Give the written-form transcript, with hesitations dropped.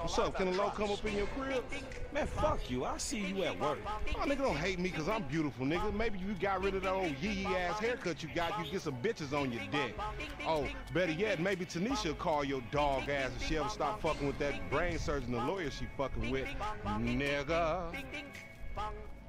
What's up? Can a low come up in your crib? Man, fuck you. I'll see you at work. Oh, nigga, don't hate me because I'm beautiful, nigga. Maybe you got rid of that old yee-yee ass haircut you got, you get some bitches on your dick. Oh, better yet, maybe Tanisha will call your dog ass if she ever stop fucking with that brain surgeon, the lawyer she fucking with, nigga.